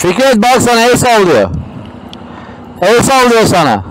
Fikret bak sana el sallıyor. El sallıyor sana.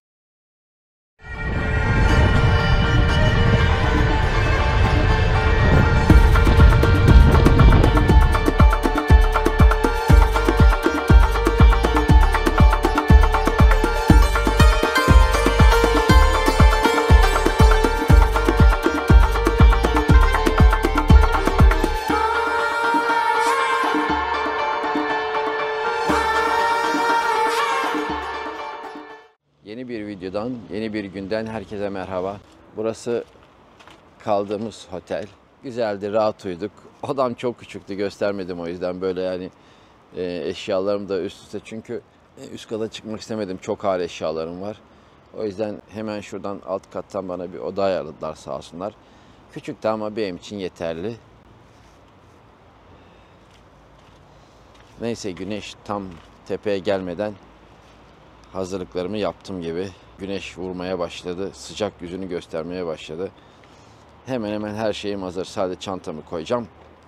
Yeni bir videodan, yeni bir günden herkese merhaba. Burası kaldığımız otel. Güzeldi, rahat uyuduk. Odam çok küçüktü, göstermedim o yüzden böyle yani eşyalarım da üst üste. Çünkü üst kata çıkmak istemedim, çok ağır eşyalarım var. O yüzden hemen şuradan alt kattan bana bir oda ayarladılar sağ olsunlar. Küçüktü ama benim için yeterli. Neyse güneş tam tepeye gelmeden hazırlıklarımı yaptım gibi. Güneş vurmaya başladı. Sıcak yüzünü göstermeye başladı. Hemen hemen her şeyim hazır. Sadece çantamı koyacağım.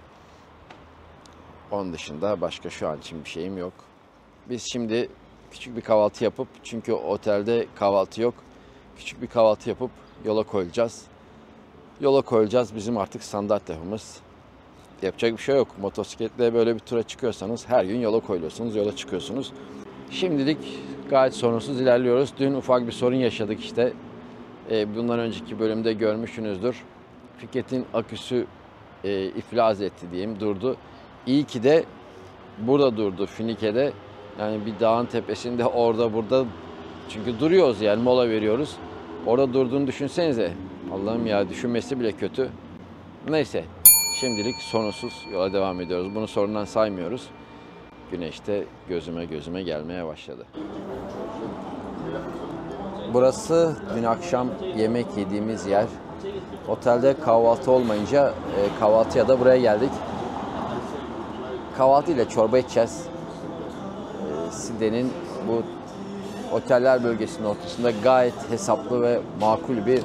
Onun dışında başka şu an için bir şeyim yok. Biz şimdi küçük bir kahvaltı yapıp, çünkü otelde kahvaltı yok. Küçük bir kahvaltı yapıp yola koyulacağız. Yola koyulacağız, bizim artık standart lafımız. Yapacak bir şey yok. Motosikletle böyle bir tura çıkıyorsanız her gün yola koyuluyorsunuz, yola çıkıyorsunuz. Şimdilik gayet sorunsuz ilerliyoruz. Dün ufak bir sorun yaşadık işte. Bundan önceki bölümde görmüşsünüzdür. Fikret'in aküsü iflas etti diyeyim, durdu. İyi ki de burada durdu, Finike'de. Yani bir dağın tepesinde, orada burada. Çünkü duruyoruz yani, mola veriyoruz. Orada durduğunu düşünsenize. Allah'ım ya, düşünmesi bile kötü. Neyse, şimdilik sorunsuz yola devam ediyoruz. Bunu sorundan saymıyoruz. Güneş de gözüme gelmeye başladı. Burası dün akşam yemek yediğimiz yer. Otelde kahvaltı olmayınca kahvaltıya da buraya geldik. Kahvaltı ile çorba içeceğiz. Side'nin bu oteller bölgesinin ortasında gayet hesaplı ve makul bir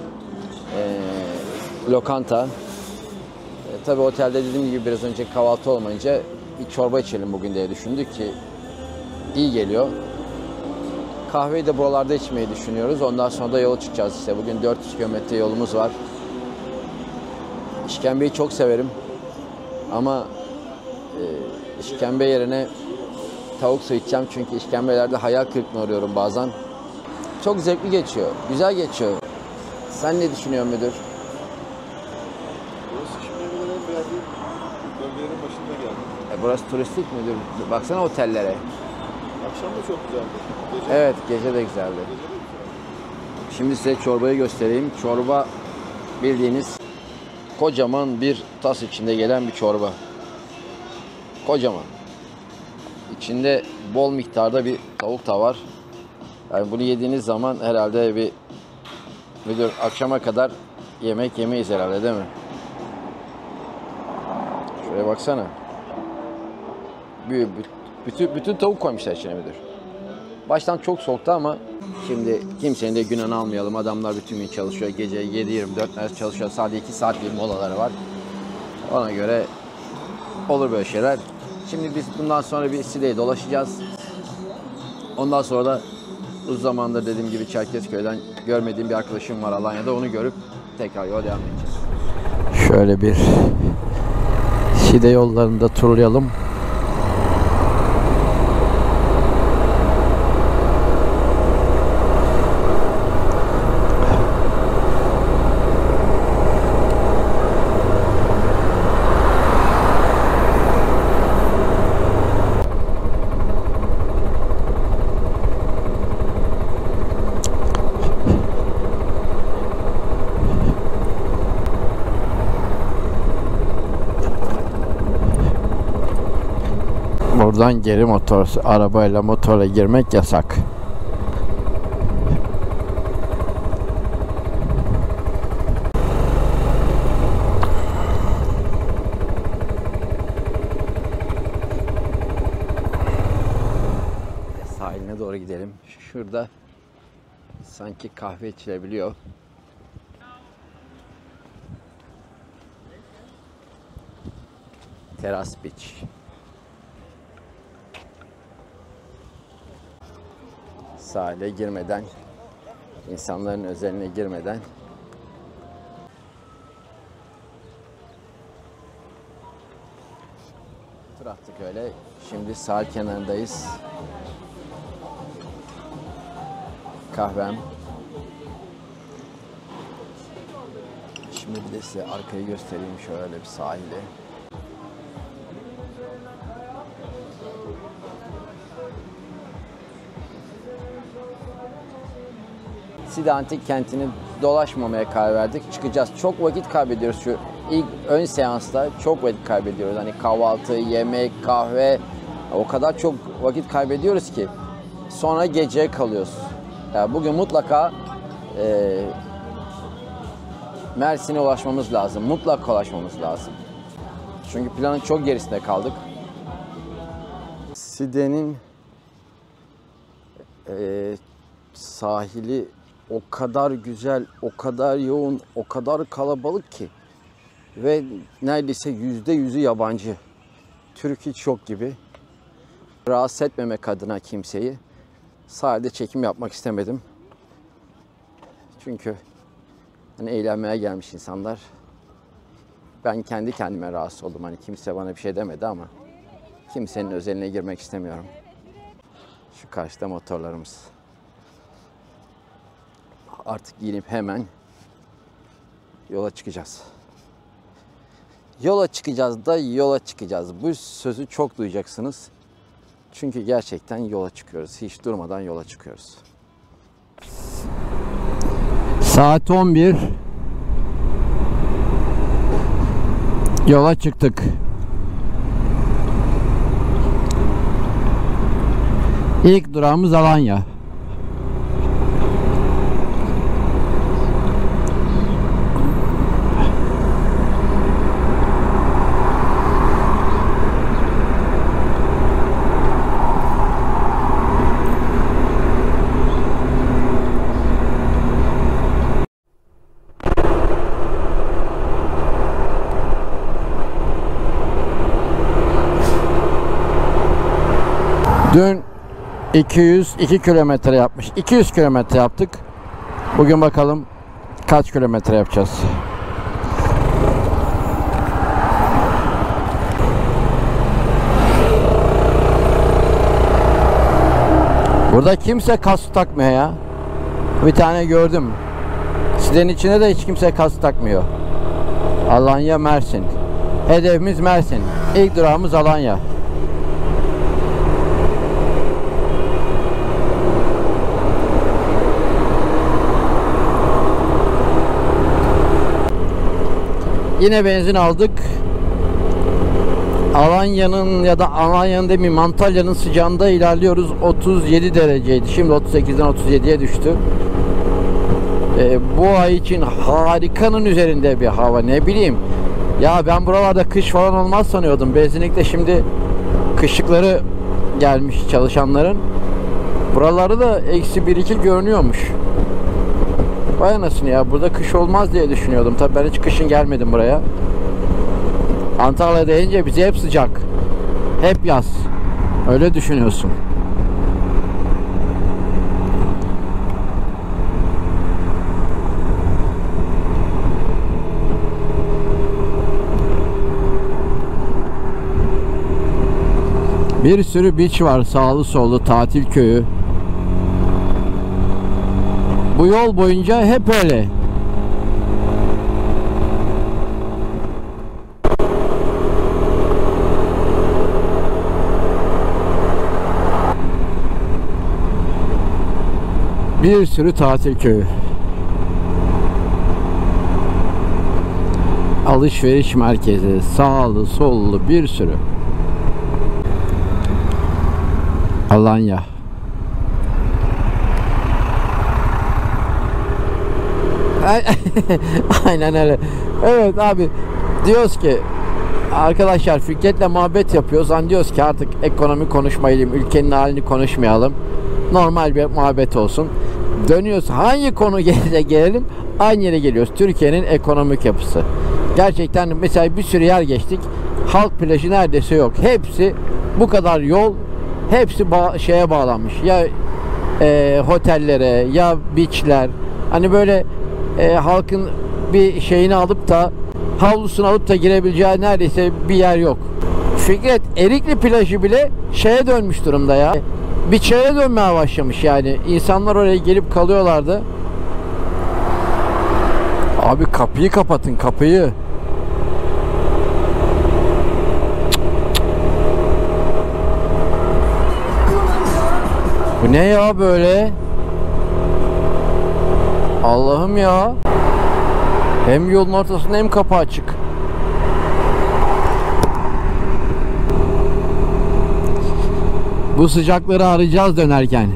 lokanta. Tabii otelde dediğim gibi biraz önce kahvaltı olmayınca bir çorba içelim bugün diye düşündük ki iyi geliyor. Kahveyi de buralarda içmeyi düşünüyoruz. Ondan sonra da yola çıkacağız işte. Bugün 400 kilometre yolumuz var. İşkembeyi çok severim. Ama işkembe yerine tavuk su içeceğim. Çünkü işkembelerde hayal kırıklığına uğruyorum bazen. Çok zevkli geçiyor. Güzel geçiyor. Sen ne düşünüyorsun müdür? Burası şimdiye kadar en beğendiğim bölgelerin başında geldi. Burası turistik müdür? Baksana otellere. Akşam da çok güzeldi. Gece, Evet, gece de güzeldi. gece de güzeldi. Şimdi size çorbayı göstereyim. Çorba bildiğiniz kocaman bir tas içinde gelen bir çorba. Kocaman. İçinde bol miktarda bir tavuk da var. Yani bunu yediğiniz zaman herhalde bir müdür akşama kadar yemek yemeyiz herhalde, değil mi? Şuraya baksana. Bütün tavuk koymuşlar içine müdür. Baştan çok soğuktu ama şimdi kimsenin de günahını almayalım. Adamlar bütün gün çalışıyor. Gece 7-24 çalışıyor. Sadece 2 saat bir molaları var. Ona göre olur böyle şeyler. Şimdi biz bundan sonra bir Side'yi dolaşacağız. Ondan sonra da uzun zamandır dediğim gibi Çerkezköy'den görmediğim bir arkadaşım var Alanya'da. Onu görüp tekrar yola devam edeceğiz. Şöyle bir Side yollarında turlayalım. Buradan geri arabayla motorla girmek yasak. Sahiline doğru gidelim. Şurada sanki kahve içilebiliyor. Teras Beach. sahile girmeden, insanların özeline girmeden tur attık öyle. Şimdi sahil kenarındayız. Kahvem. Şimdi bir de size arkayı göstereyim, şöyle bir sahili. Side Antik Kenti'ni dolaşmamaya karar verdik. Çıkacağız. Çok vakit kaybediyoruz şu ilk ön seansta. Çok vakit kaybediyoruz. Hani kahvaltı, yemek, kahve, o kadar çok vakit kaybediyoruz ki sonra geceye kalıyoruz. Yani bugün mutlaka Mersin'e ulaşmamız lazım. Mutlaka ulaşmamız lazım. Çünkü planın çok gerisinde kaldık. Side'nin sahili o kadar güzel, o kadar yoğun, o kadar kalabalık ki ve neredeyse %100'ü yabancı. Türk hiç yok gibi. Rahatsız etmemek adına kimseyi sahilde çekim yapmak istemedim. Çünkü hani eğlenmeye gelmiş insanlar. Ben kendi kendime rahatsız oldum. Hani kimse bana bir şey demedi ama kimsenin özeline girmek istemiyorum. Şu karşıda motorlarımız. Artık giyinip hemen yola çıkacağız. Yola çıkacağız da yola çıkacağız. Bu sözü çok duyacaksınız. Çünkü gerçekten yola çıkıyoruz. Hiç durmadan yola çıkıyoruz. Saat 11. Yola çıktık. İlk durağımız Alanya. Dün 202 kilometre yapmış. 200 kilometre yaptık. Bugün bakalım kaç kilometre yapacağız. Burada kimse kask takmıyor ya. Bir tane gördüm. Side'nin içine de hiç kimse kask takmıyor. Alanya, Mersin. Hedefimiz Mersin. İlk durağımız Alanya. Yine benzin aldık. Alanya'nın ya da Alanya'nın demeyeyim, Antalya'nın sıcağında ilerliyoruz. 37 dereceydi. Şimdi 38'den 37'ye düştü. Bu ay için harikanın üzerinde bir hava. Ne bileyim. Ya ben buralarda kış falan olmaz sanıyordum. Benzinlikte şimdi kışlıkları gelmiş çalışanların. Buralarda da -1-2 görünüyormuş. Vay anasını ya, burada kış olmaz diye düşünüyordum. Tabii ben hiç kışın gelmedim buraya. Antalya deyince bize hep sıcak. Hep yaz. Öyle düşünüyorsun. Bir sürü beach var, sağlı sollu, tatil köyü. Bu yol boyunca hep öyle. Bir sürü tatil köyü. Alışveriş merkezi, sağlı sollu bir sürü. Alanya. Aynen öyle. Evet abi, diyoruz ki arkadaşlar Fikret'le muhabbet yapıyoruz. Hani diyoruz ki artık ekonomi konuşmayalım, ülkenin halini konuşmayalım. Normal bir muhabbet olsun. Dönüyoruz, hangi konu gelirse gelelim aynı yere geliyoruz. Türkiye'nin ekonomik yapısı. Gerçekten mesela bir sürü yer geçtik. Halk plajı neredeyse yok. Hepsi bu kadar yol, hepsi şeye bağlanmış. Ya otellere ya beachler, hani böyle halkın bir şeyini alıp da havlusunu alıp da girebileceği neredeyse bir yer yok. Fikret, Erikli plajı bile şeye dönmüş durumda ya. Bir çaya dönmeye başlamış yani. İnsanlar oraya gelip kalıyorlardı. Abi kapıyı kapatın, kapıyı. Bu ne ya böyle? Allah'ım ya. Hem yolun ortasında hem kapı açık. Bu sıcakları arayacağız dönerken.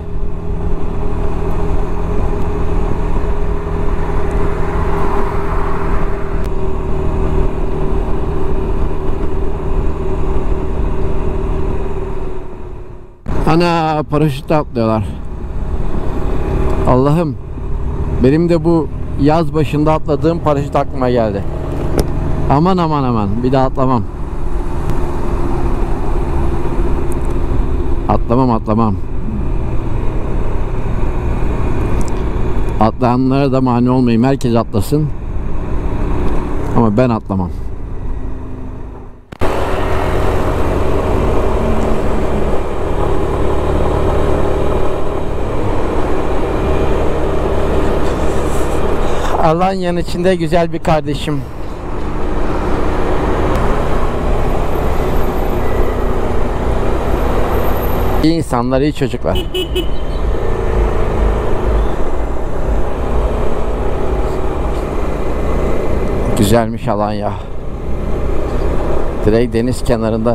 Ana, paraşütle atlıyorlar. Allah'ım, benim de bu yaz başında atladığım paraşüt aklıma geldi. Aman aman aman, bir daha atlamam. Atlamam. Atlayanlara da mani olmayayım. Herkes atlasın. Ama ben atlamam. Alanya'nın içinde güzel bir kardeşim. İyi insanlar, iyi çocuklar. Güzelmiş Alanya. Direkt deniz kenarında.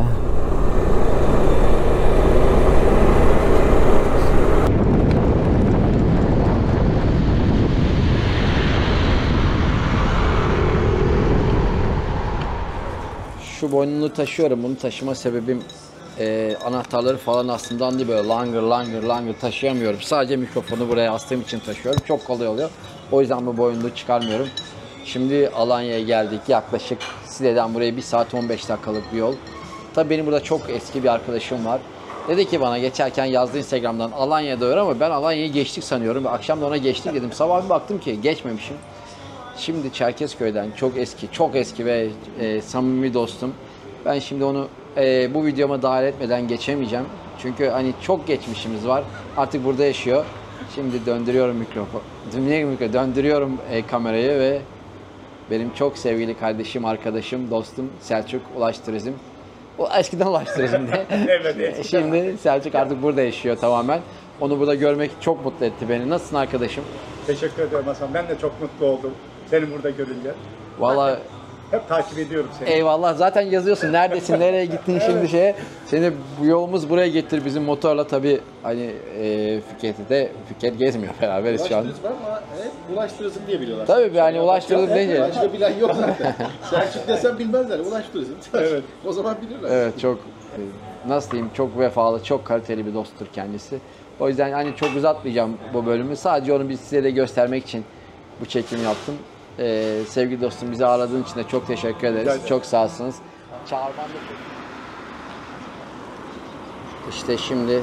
Şu boynunu taşıyorum. Bunu taşıma sebebim anahtarları falan aslında hani böyle langır taşıyamıyorum. Sadece mikrofonu buraya astığım için taşıyorum. Çok kolay oluyor. O yüzden bu boynunu çıkarmıyorum. Şimdi Alanya'ya geldik. Yaklaşık Side'den buraya 1 saat 15 dakikalık bir yol. Tabii benim burada çok eski bir arkadaşım var. Dedi ki bana geçerken yazdı Instagram'dan Alanya'da öyle ama ben Alanya'yı geçtik sanıyorum. Akşam da ona geçtik dedim. Sabah bir baktım ki geçmemişim. Şimdi Çerkezköy'den çok eski ve samimi dostum. Ben şimdi onu bu videoma dahil etmeden geçemeyeceğim. Çünkü hani çok geçmişimiz var. Artık burada yaşıyor. Şimdi döndürüyorum döndürüyorum kamerayı ve benim çok sevgili kardeşim, arkadaşım, dostum Selçuk Ulaş Turizm. O eskiden Ulaş Turizm'de. Evet. Şimdi Selçuk artık burada yaşıyor tamamen. Onu burada görmek çok mutlu etti beni. Nasılsın arkadaşım? Teşekkür ederim Hasan. Ben de çok mutlu oldum seni burada görünce. Vallahi hep takip ediyorum seni. eyvallah. Zaten yazıyorsun. Neredesin? Nereye gittin şimdi şeye? Seni bu yolumuz buraya getir bizim motorla tabii hani Fikret gezmiyor beraberiz şu an. Ulaş Turizm ama Ulaş Turizm diye biliyorlar. Tabii yani Ulaş Turizm deyince. Başka bilen yok zaten. Selçuk desem bilmezler. Ulaş Turizm. Evet. O zaman bilirler. Evet, çok nasıl diyeyim, çok vefalı, çok kaliteli bir dosttur kendisi. O yüzden hani çok uzatmayacağım bu bölümü. Sadece onu size de göstermek için bu çekimi yaptım. Sevgili dostum, bizi ağırladığın için de çok teşekkür ederiz. Çok sağ olsunuz. Çağırmam İşte şimdi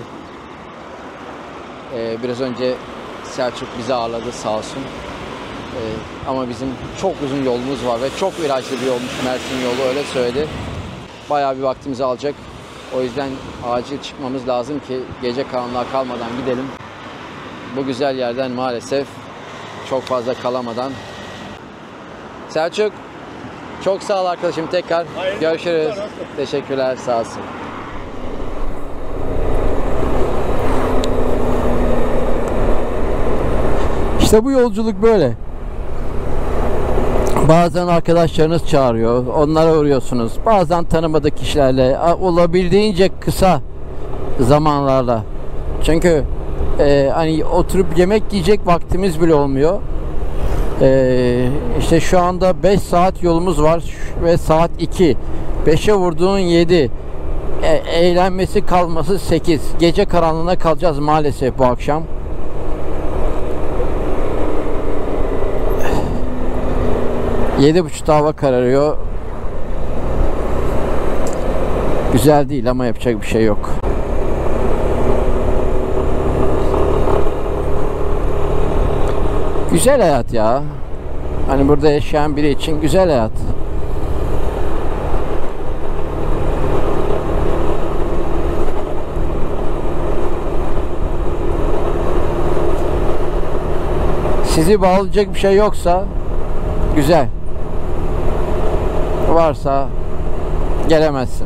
biraz önce Selçuk bizi ağırladı sağ olsun. Ama bizim çok uzun yolumuz var ve çok virajlı bir yolmuş Mersin yolu, öyle söyledi. Bayağı bir vaktimizi alacak. O yüzden acil çıkmamız lazım ki gece karanlığa kalmadan gidelim. Bu güzel yerden maalesef çok fazla kalamadan. Selçuk, çok sağ ol arkadaşım tekrar. Görüşürüz. Teşekkürler, sağ olsun. İşte bu yolculuk böyle. Bazen arkadaşlarınız çağırıyor, onlara uğruyorsunuz. Bazen tanımadık kişilerle, olabildiğince kısa zamanlarla. Çünkü hani oturup yemek yiyecek vaktimiz bile olmuyor. İşte şu anda 5 saat yolumuz var ve saat 2. 5'e vurduğun 7. Eğlenmesi kalması 8. Gece karanlığına kalacağız maalesef bu akşam. Yedi buçukta hava kararıyor. Güzel değil ama yapacak bir şey yok. Güzel hayat ya. Hani burada yaşayan biri için güzel hayat. Sizi bağlayacak bir şey yoksa güzel. Varsa gelemezsin.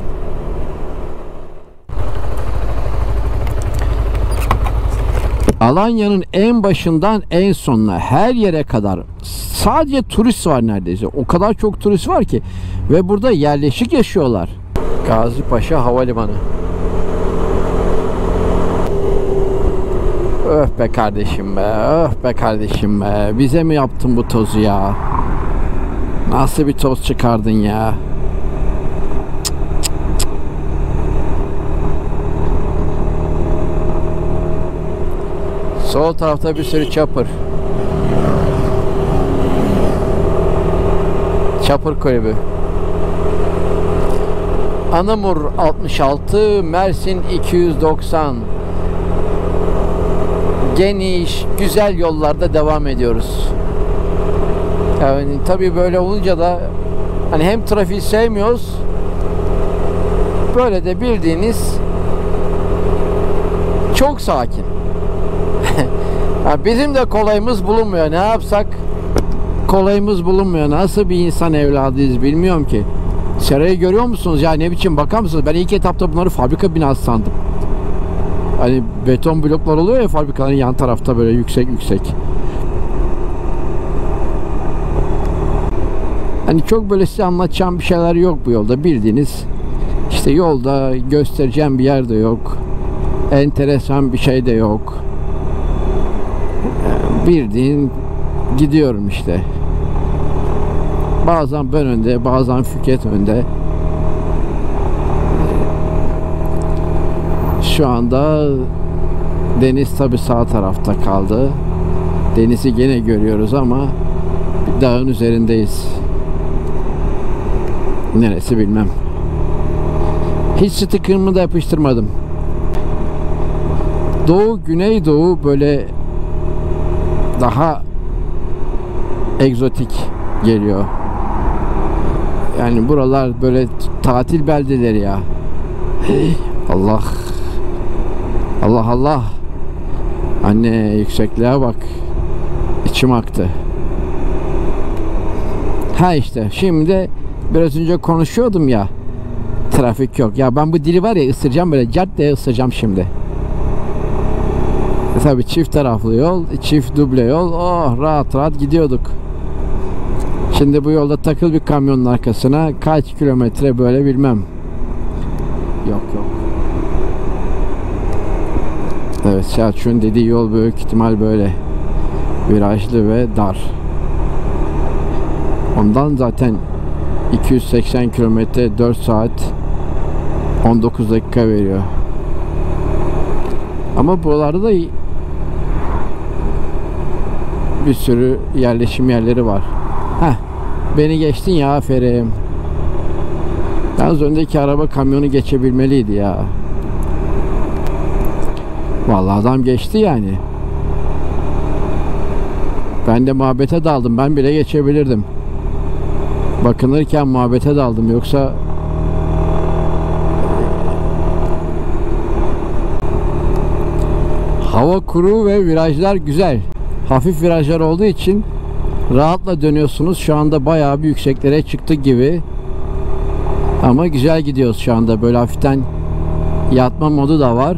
Alanya'nın en başından en sonuna her yere kadar sadece turist var neredeyse. O kadar çok turist var ki ve burada yerleşik yaşıyorlar. Gazipaşa Havalimanı. Öf be kardeşim be, öf be kardeşim be. Bize mi yaptın bu tozu ya? Nasıl bir toz çıkardın ya? Sol tarafta bir sürü chopper. Chopper kulübü. Anamur 66, Mersin 290. Geniş, güzel yollarda devam ediyoruz. Yani tabii böyle olunca da hani hem trafiği sevmiyoruz, böyle de bildiğiniz çok sakin. Ya bizim de kolayımız bulunmuyor. Ne yapsak kolayımız bulunmuyor. Nasıl bir insan evladıyız bilmiyorum ki. Serayı görüyor musunuz? Ya ne biçim, bakar mısınız? Ben ilk etapta bunları fabrika binası sandım. Hani beton bloklar oluyor ya fabrikaların yan tarafta böyle yüksek yüksek. Hani çok böyle size anlatacağım bir şeyler yok bu yolda. Bildiğiniz işte yolda göstereceğim bir yer de yok. Enteresan bir şey de yok. Bildiğin gidiyorum işte. Bazen ben önde, bazen Füket önde. Şu anda deniz tabi sağ tarafta kaldı. Denizi gene görüyoruz ama bir dağın üzerindeyiz. Neresi bilmem. Hiç sticker'ımı da yapıştırmadım. Doğu, Güneydoğu böyle daha egzotik geliyor. Yani buralar böyle tatil beldeleri ya. Allah. Allah Allah. Anne yüksekliğe bak. İçim aktı. Ha işte şimdi biraz önce konuşuyordum ya. Trafik yok. Ya ben bu dili var ya ısıracağım, böyle caddeye ısıracağım şimdi. Tabii çift taraflı yol, çift duble yol. Oh rahat rahat gidiyorduk. Şimdi bu yolda takıl bir kamyonun arkasına, kaç kilometre böyle bilmem. Yok yok. Evet, Selçuk'un dediği yol büyük ihtimal böyle virajlı ve dar. Ondan zaten 280 kilometre 4 saat 19 dakika veriyor. Ama buralarda da bir sürü yerleşim yerleri var. Heh, beni geçtin ya, aferin. Yalnız öndeki araba kamyonu geçebilmeliydi ya. Vallahi adam geçti yani. Ben de muhabbete daldım. Ben bile geçebilirdim. Bakınırken muhabbete daldım. Yoksa hava kuru ve virajlar güzel. Hafif virajlar olduğu için rahatla dönüyorsunuz. Şu anda bayağı bir yükseklere çıktık gibi. Ama güzel gidiyoruz şu anda. Böyle hafiften yatma modu da var.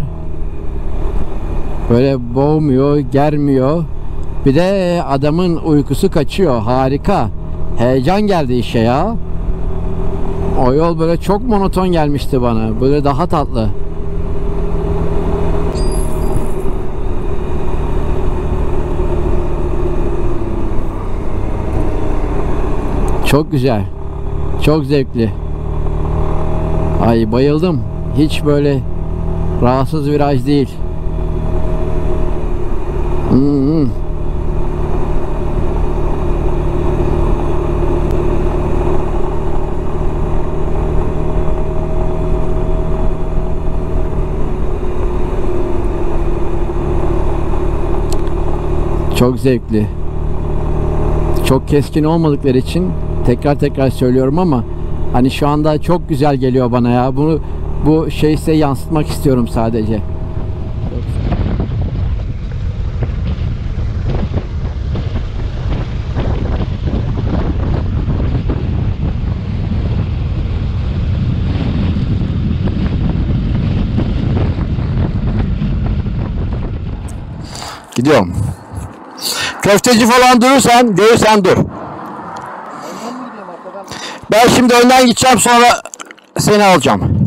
Böyle boğmuyor, germiyor. Bir de adamın uykusu kaçıyor. Harika. Heyecan geldi işe ya. O yol böyle çok monoton gelmişti bana. Böyle daha tatlı. Çok güzel. Çok zevkli. Ay bayıldım. Hiç böyle rahatsız viraj değil. Çok zevkli. çok keskin olmadıkları için tekrar söylüyorum ama hani şu anda çok güzel geliyor bana ya. Bu şeyi size yansıtmak istiyorum sadece. Gidiyorum. Köfteci falan durursan, görürsen dur. Ben şimdi önden gideceğim, sonra seni alacağım.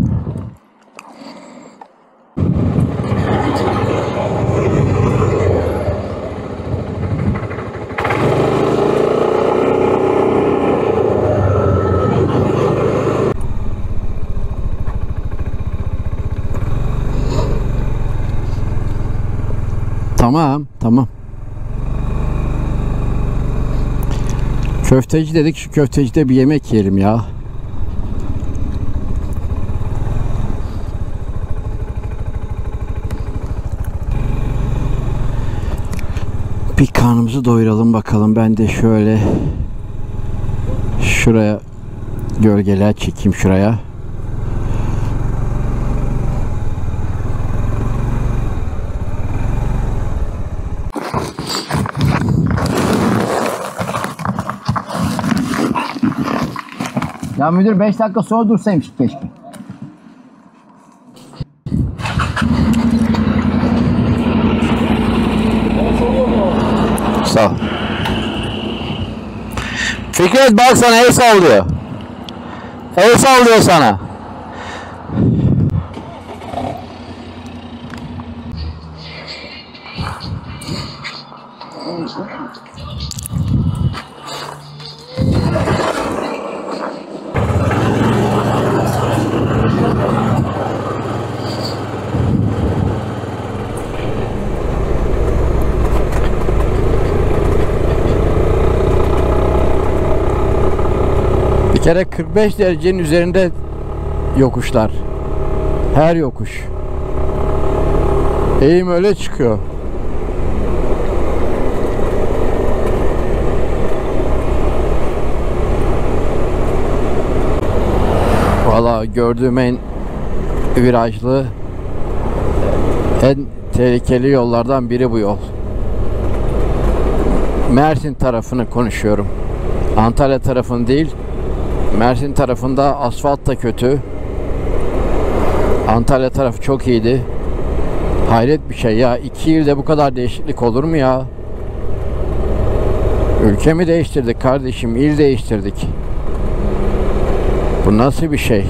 Tamam. Köfteci dedik, şu köftecide bir yemek yiyelim ya. Bir karnımızı doyuralım bakalım. Ben de şöyle şuraya gölgeler çekeyim şuraya. Ya müdür 5 dakika sonra dursaymış keşke. Sağ ol. Fikret bak sana el sallıyor. El sallıyor sana. Bir kere 45 derecenin üzerinde yokuşlar. Her yokuş. Eğim öyle çıkıyor. Valla gördüğüm en virajlı, en tehlikeli yollardan biri bu yol. Mersin tarafını konuşuyorum. Antalya tarafını değil. Mersin tarafında asfalt da kötü. Antalya tarafı çok iyiydi. Hayret bir şey ya. 2 yılda bu kadar değişiklik olur mu ya? Ülkemi değiştirdik kardeşim. İl değiştirdik. Bu nasıl bir şey?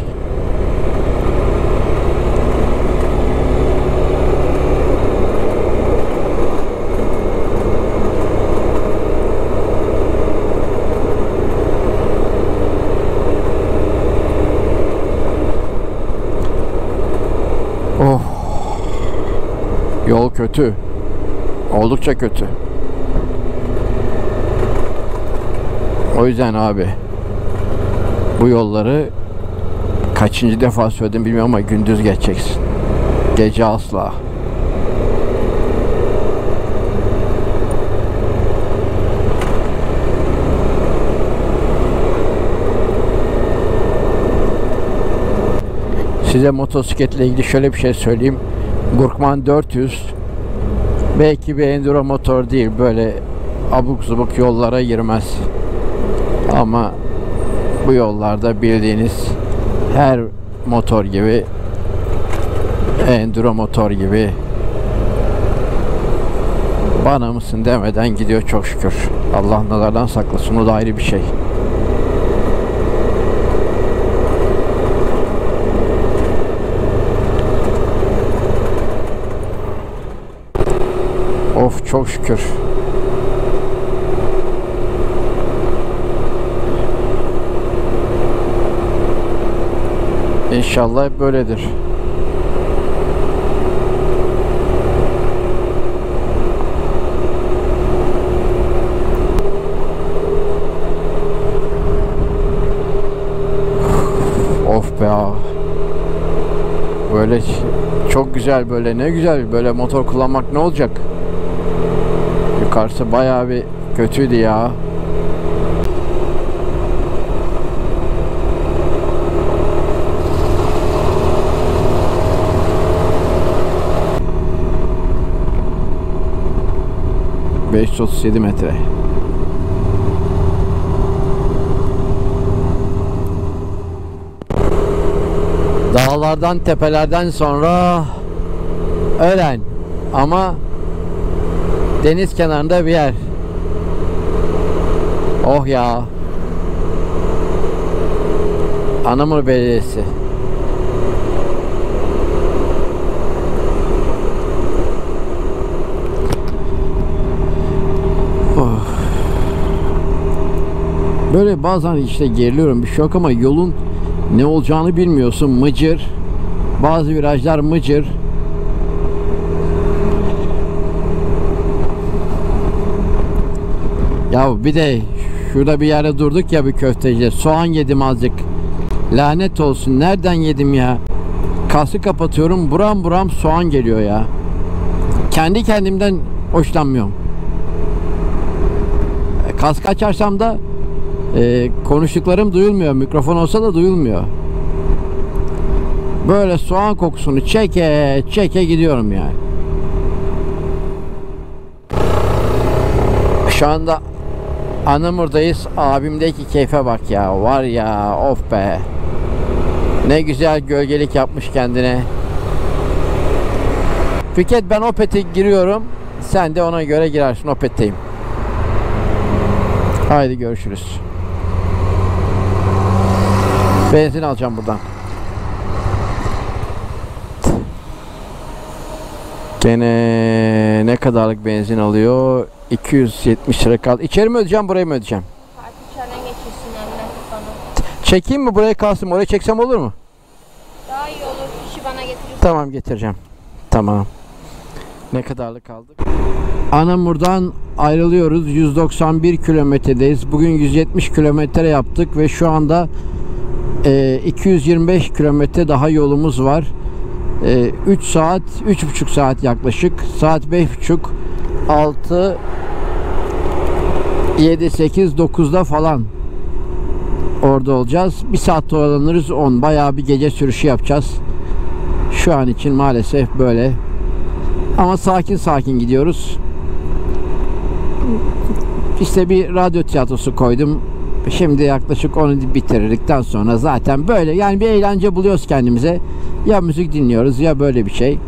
Oh. Yol kötü. Oldukça kötü. O yüzden abi bu yolları kaçıncı defa söyledim bilmiyorum ama gündüz geçeceksin. Gece asla. Size motosikletle ilgili şöyle bir şey söyleyeyim. Gurkman 400 belki bir enduro motor değil, böyle abuk subuk yollara girmez. Ama bu yollarda bildiğiniz her motor gibi, enduro motor gibi bana mısın demeden gidiyor çok şükür. Allah nazardan saklasın, o da ayrı bir şey. Of çok şükür. İnşallah hep böyledir. Of be ya. Böyle çok güzel, böyle ne güzel böyle motor kullanmak, ne olacak? Yukarısı bayağı bir kötüydü ya. 537 metre. Dağlardan, tepelerden sonra öğlen ama deniz kenarında bir yer. Oh ya. Anamur Belediyesi. Böyle bazen işte geriliyorum, bir şey yok ama yolun ne olacağını bilmiyorsun. Mıcır. Bazı virajlar mıcır. Ya bir de şurada bir yerde durduk ya, bir köftecide. Soğan yedim azıcık. Lanet olsun. Nereden yedim ya? Kaskı kapatıyorum. Buram buram soğan geliyor ya. Kendi kendimden hoşlanmıyorum. Kaskı açarsam da konuştuklarım duyulmuyor. Mikrofon olsa da duyulmuyor. Böyle soğan kokusunu çeke çeke gidiyorum yani. Şu anda Anamur'dayız. Abimdeki keyfe bak ya. Var ya, of be. Ne güzel gölgelik yapmış kendine. Fikret, ben Opet'e giriyorum. Sen de ona göre girersin. Opet'teyim. Haydi görüşürüz. Benzin alacağım buradan. Gene ne kadarlık benzin alıyor? 270 lira kaldı. İçeri mi ödeyeceğim, burayı mı ödeyeceğim? Artık içeriden geçirsin anne bana. Çekeyim mi, buraya kalsın? Oraya çeksem olur mu? Daha iyi olur. İşi bana getirirsin. Tamam, getireceğim. Tamam. Ne kadarlık kaldı? Anamur'dan ayrılıyoruz. 191 kilometredeyiz. Bugün 170 kilometre yaptık ve şu anda 225 kilometre daha yolumuz var. 3 saat, 3,5 saat yaklaşık. Saat 5,5, 6, 7, 8, 9'da falan orada olacağız. Bir saat oyalanırız 10. Bayağı bir gece sürüşü yapacağız. Şu an için maalesef böyle. Ama sakin sakin gidiyoruz. İşte bir radyo tiyatrosu koydum. Şimdi yaklaşık onu bitirdikten sonra zaten böyle, yani bir eğlence buluyoruz kendimize. Ya müzik dinliyoruz ya böyle bir şey.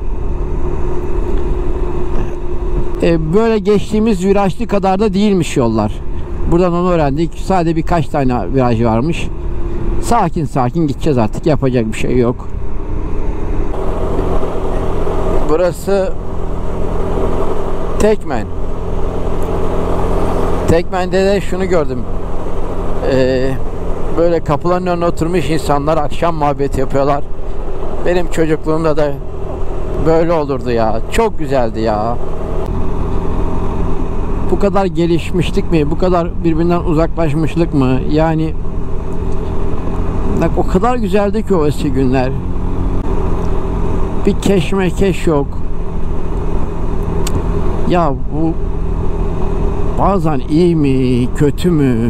Böyle geçtiğimiz virajlı kadar da değilmiş yollar. Buradan onu öğrendik. Sadece birkaç tane viraj varmış. Sakin sakin gideceğiz artık. Yapacak bir şey yok. Burası Tekmen. Tekmen'de de şunu gördüm. Böyle kapıların önüne oturmuş insanlar akşam muhabbeti yapıyorlar. Benim çocukluğumda da böyle olurdu ya. Çok güzeldi ya. Bu kadar gelişmişlik mi? Bu kadar birbirinden uzaklaşmışlık mı? Yani bak, o kadar güzeldi ki o eski günler. Bir keşmekeş yok. Ya bu bazen iyi mi, kötü mü?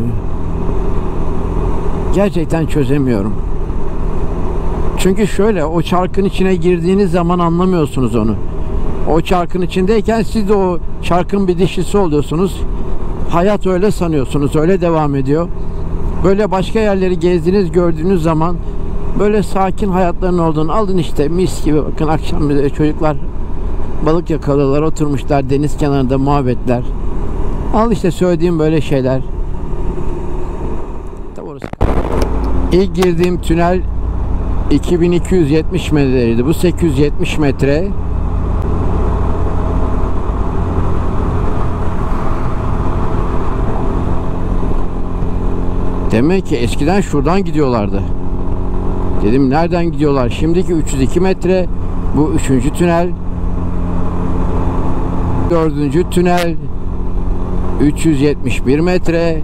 Gerçekten çözemiyorum. Çünkü şöyle, o çarkın içine girdiğiniz zaman anlamıyorsunuz onu. O çarkın içindeyken siz de o çarkın bir dişlisi oluyorsunuz. Hayat öyle sanıyorsunuz, öyle devam ediyor. Böyle başka yerleri gezdiğiniz, gördüğünüz zaman böyle sakin hayatların olduğunu, alın işte mis gibi, bakın akşam çocuklar balık yakalıyorlar, oturmuşlar deniz kenarında muhabbetler. Al işte söylediğim böyle şeyler. İlk girdiğim tünel 2270 metreydi. Bu 870 metre. Demek ki eskiden şuradan gidiyorlardı. Dedim nereden gidiyorlar? Şimdiki 302 metre. Bu 3. tünel. 4. tünel. 371 metre.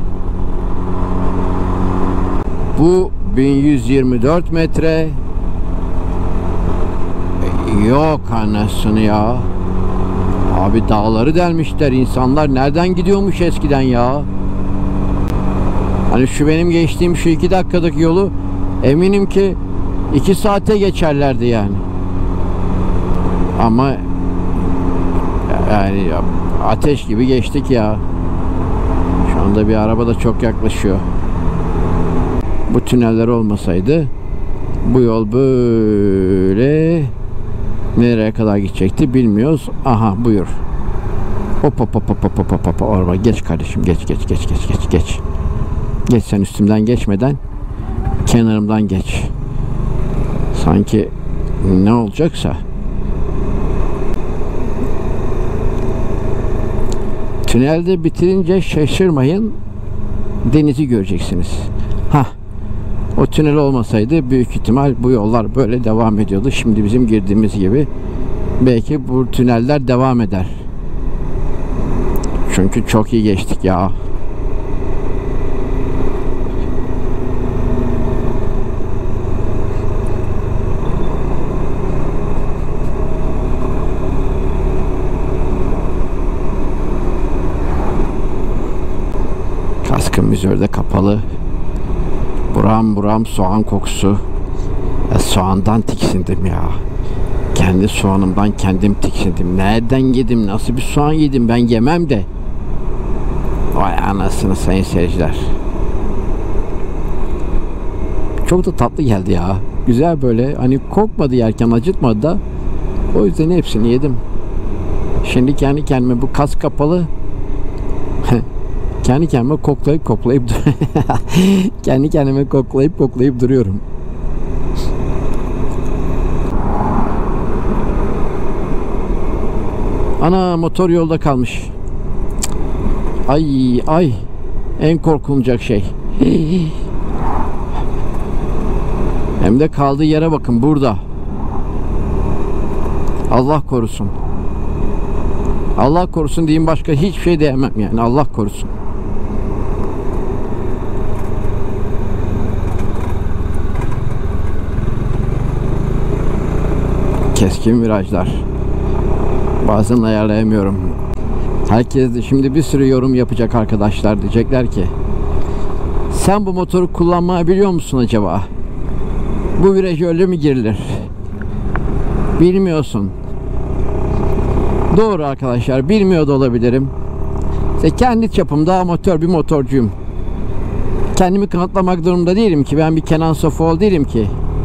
Bu 1124 metre. Yok anasını ya. Abi dağları delmişler. İnsanlar nereden gidiyormuş eskiden ya? Hani şu benim geçtiğim şu 2 dakikalık yolu eminim ki 2 saate geçerlerdi yani. Ama yani Ateş gibi geçtik ya. Şu anda bir araba da çok yaklaşıyor. Bu tüneller olmasaydı bu yol böyle nereye kadar gidecekti bilmiyoruz. Aha buyur. Hop hop hop hop hop hop hop hop. Orada geç kardeşim, geç. Geç, sen üstümden geçmeden kenarımdan geç. Sanki ne olacaksa. Tünelde bitirince şaşırmayın, denizi göreceksiniz. O tünel olmasaydı büyük ihtimal bu yollar böyle devam ediyordu. Şimdi bizim girdiğimiz gibi belki bu tüneller devam eder. Çünkü çok iyi geçtik ya. Kaskım vizörde kapalı. Buram buram soğan kokusu. Soğandan tiksindim ya. Kendi soğanımdan kendim tiksindim. Nereden yedim? Nasıl bir soğan yedim? Ben yemem de. Vay anasını sayın seyirciler. Çok da tatlı geldi ya. Güzel böyle. Hani kokmadı yerken, acıtmadı da. O yüzden hepsini yedim. Şimdi kendi kendime bu kas kapalı. Kendi kendime koklayıp kendi kendime koklayıp duruyorum. Ana motor yolda kalmış. Ay en korkulacak şey. Hem de kaldığı yere bakın, burada. Allah korusun. Allah korusun diyeyim, başka hiçbir şey diyemem yani. Allah korusun. Keskin virajlar. Bazen ayarlayamıyorum. Herkes de şimdi bir sürü yorum yapacak arkadaşlar. Diyecekler ki sen bu motoru kullanmayı biliyor musun acaba? Bu viraj öyle mi girilir? Bilmiyorsun. Doğru arkadaşlar, bilmiyor da olabilirim. İşte kendi çapımda amatör bir motorcuyum. Kendimi kanıtlamak durumunda değilim ki. Ben bir Kenan Sofuoğlu değilim ki.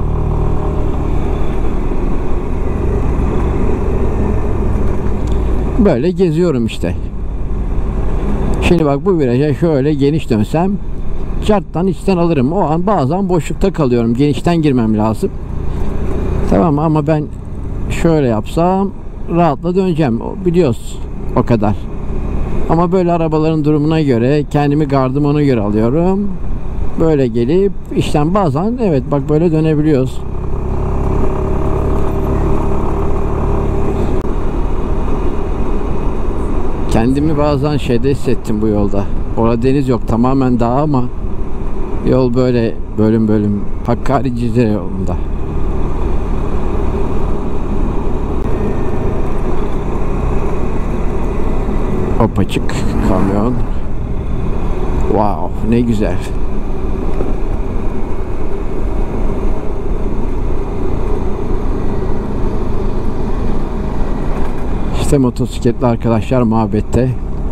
Böyle geziyorum işte. Şimdi bak, bu viraja şöyle geniş dönsem carttan içten alırım. O an bazen boşlukta kalıyorum. Genişten girmem lazım. Tamam, ama ben şöyle yapsam rahatla döneceğim. Biliyoruz. O kadar. Ama böyle arabaların durumuna göre kendimi, gardım ona göre alıyorum. Böyle gelip işten bazen evet bak böyle dönebiliyoruz. Kendimi bazen şeyde hissettim bu yolda. Orada deniz yok, tamamen dağ ama yol böyle bölüm bölüm. Hakkari Cizre yolunda. Apaçık kamyon. Wow, ne güzel. İşte motosikletli arkadaşlar muhabbette.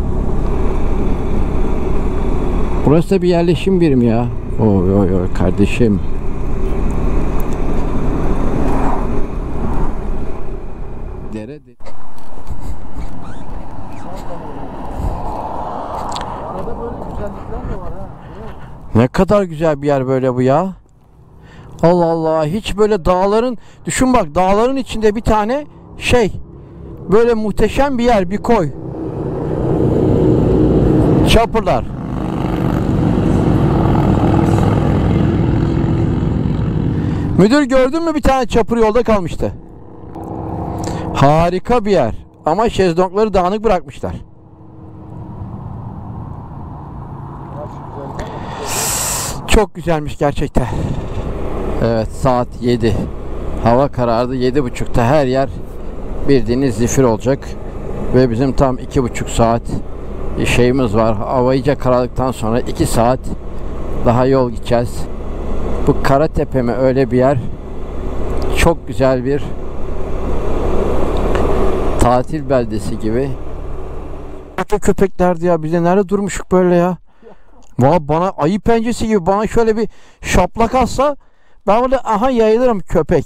Burası da bir yerleşim birimi ya. Oy kardeşim. Dere. Ne kadar güzel bir yer böyle bu ya. Allah Allah, hiç böyle dağların, düşün bak, dağların içinde bir tane şey, böyle muhteşem bir yer, bir koy. Çapırlar. Müdür, gördün mü, bir tane çapır yolda kalmıştı. Harika bir yer ama şezlongları dağınık bırakmışlar. Çok güzelmiş gerçekten. Evet, saat 7. Hava karardı. 7.30'da her yer bildiğiniz zifir olacak. Ve bizim tam 2,5 saat şeyimiz var. Hava iyice karardıktan sonra 2 saat daha yol gideceğiz. Bu Karatepe mi öyle bir yer. Çok güzel bir tatil beldesi gibi. koca köpeklerdi ya. Biz de nerede durmuşuk böyle ya? Valla bana ayı pençesi gibi bana şöyle bir şaplak atsa ben böyle aha yayılırım köpek.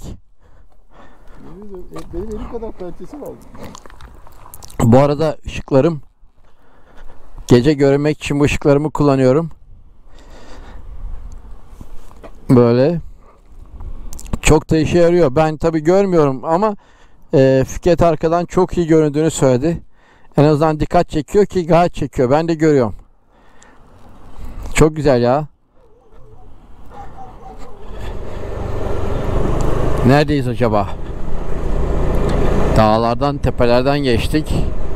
Benim elim kadar pençesi var. Bu arada ışıklarım, gece görmek için bu ışıklarımı kullanıyorum. Böyle. Çok da işe yarıyor. Ben tabi görmüyorum ama Fikret arkadan çok iyi göründüğünü söyledi. En azından dikkat çekiyor ki gayet çekiyor. Ben de görüyorum. Çok güzel ya. Neredeyiz acaba? Dağlardan, tepelerden geçtik.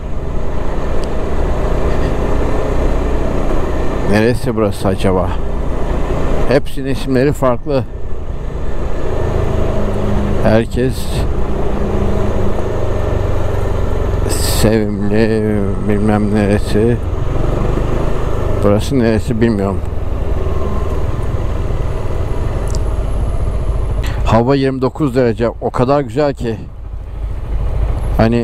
Neresi burası acaba? Hepsinin isimleri farklı. Herkes Sevimli bilmem neresi. Burası neresi bilmiyorum. Hava 29 derece. O kadar güzel ki. Hani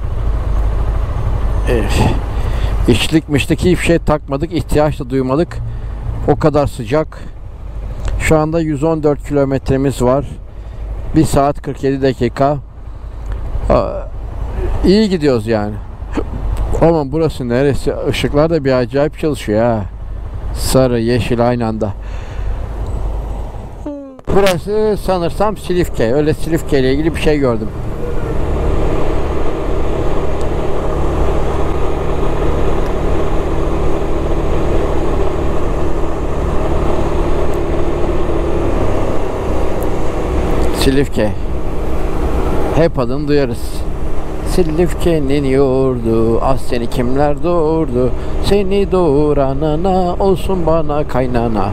içlik mişlik hiçbir şey takmadık. İhtiyaç da duymadık. O kadar sıcak. Şu anda 114 kilometremiz var. 1 saat 47 dakika. İyi gidiyoruz yani. Ama burası neresi? Işıklar da bir acayip çalışıyor ha. Sarı, yeşil aynı anda. Burası sanırsam Silifke. Öyle Silifke ile ilgili bir şey gördüm. Silifke. Hep adını duyarız. Silifke'nin yurdu, ah seni kimler doğurdu, seni doğuranana olsun bana kaynana.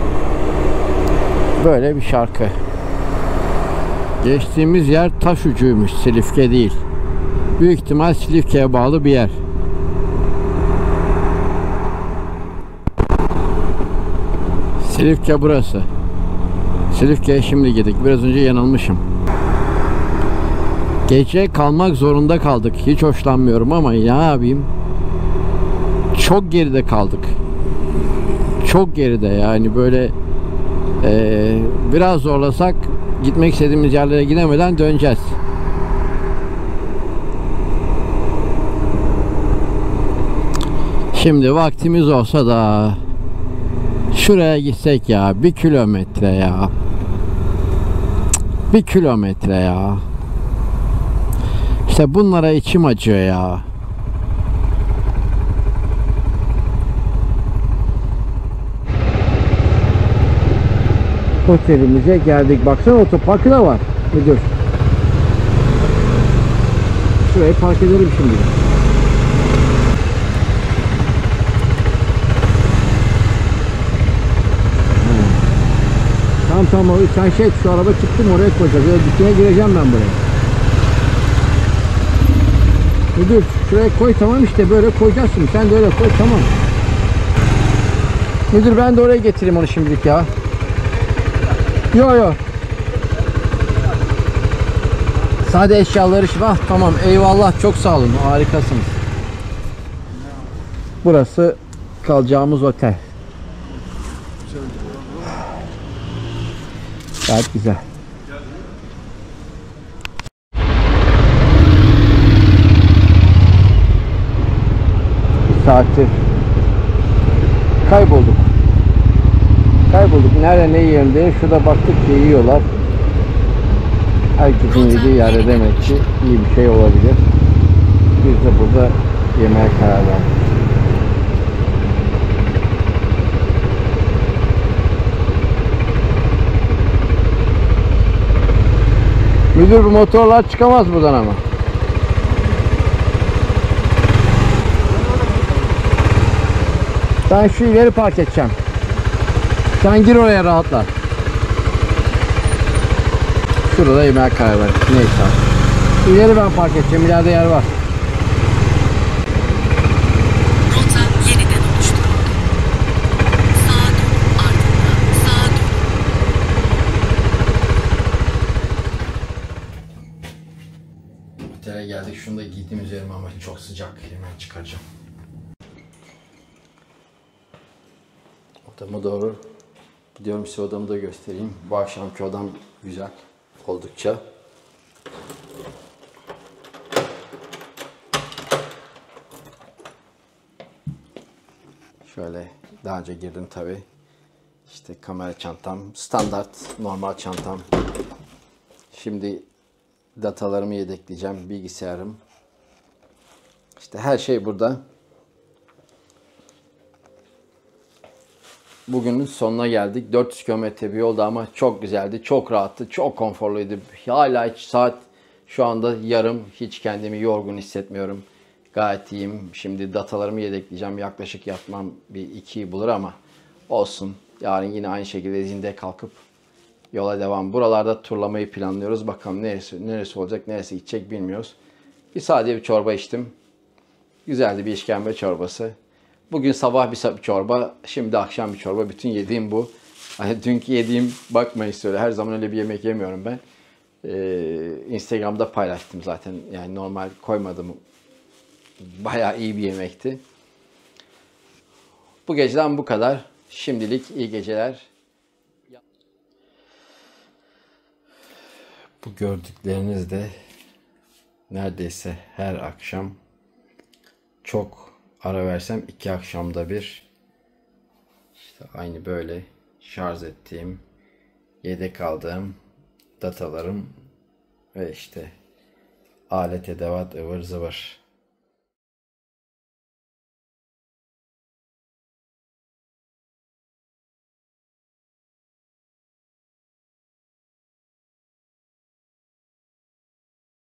Böyle bir şarkı. Geçtiğimiz yer taş ucuymuş, Silifke değil. Büyük ihtimal Silifke'ye bağlı bir yer. Silifke burası. Silifke'ye şimdi gittik. Biraz önce yanılmışım. Gece kalmak zorunda kaldık. Hiç hoşlanmıyorum ama ne yapayım? Çok geride kaldık. Çok geride yani böyle biraz zorlasak gitmek istediğimiz yerlere gidemeden döneceğiz. Şimdi vaktimiz olsa da şuraya gitsek ya, 1 kilometre ya. 1 kilometre ya. İşte bunlara içim acıyor ya. Otelimize geldik. Baksana otoparkı da var. Müdür. Şuraya park edelim şimdi. Tamam sen şey şu araba çıktım oraya koyacağız. Öyle dikine gireceğim ben buraya. Müdür şuraya koy tamam işte böyle koyacağız şimdi. Sen de öyle koy tamam. Müdür ben de oraya getireyim onu şimdilik ya. Yo. Sade eşyaları şimdi. Ah tamam eyvallah çok sağ olun harikasınız. Burası kalacağımız otel. Gayet güzel. Bir saattir kaybolduk. Nerede ne yiyelim diye şurada baktık ki yiyorlar. Herkesin yediği yerde demek ki iyi bir şey olabilir. Biz de burada yemeye karar verdik. Müdür bu motorlar çıkamaz buradan ama. Ben şu ileri park edeceğim. Sen gir oraya rahatla. Şurada yemeğe karar verdik. Neyse. İleri ben park edeceğim. İleride yer var. Rota yeniden oluşturuldu. Sağa dön, ardından sağa dön. Otele geldik. Şunu da giydim üzerime ama çok sıcak. Hemen çıkaracağım. Odama doğru gidiyorum, size odamı da göstereyim. Bu akşamki odam güzel oldukça. Şöyle daha önce girdim tabi. İşte kamera çantam, standart normal çantam. Şimdi datalarımı yedekleyeceğim, bilgisayarım. İşte her şey burada. Bugünün sonuna geldik. 400 kilometre bir yolda ama çok güzeldi, çok rahattı, çok konforluydu. Hala hiç saat şu anda yarım, hiç kendimi yorgun hissetmiyorum. Gayet iyiyim. Şimdi datalarımı yedekleyeceğim. Yaklaşık yatmam bir 2'yi bulur ama olsun. Yarın yine aynı şekilde zinde kalkıp yola devam. Buralarda turlamayı planlıyoruz. Bakalım neresi olacak, neresi gidecek bilmiyoruz. Sadece bir çorba içtim. Güzeldi, bir işkembe çorbası. Bugün sabah bir çorba, şimdi akşam bir çorba. Bütün yediğim bu. Hani dünkü yediğim, bakmayın söyle. Her zaman öyle bir yemek yemiyorum ben. Instagram'da paylaştım zaten. Yani normal koymadım. Bayağı iyi bir yemekti. Bu geceden bu kadar. Şimdilik iyi geceler. Bu gördükleriniz de neredeyse her akşam, çok ara versem 2 akşamda bir, işte aynı böyle şarj ettiğim, yedek aldığım datalarım ve işte alet edevat ıvır zıvır.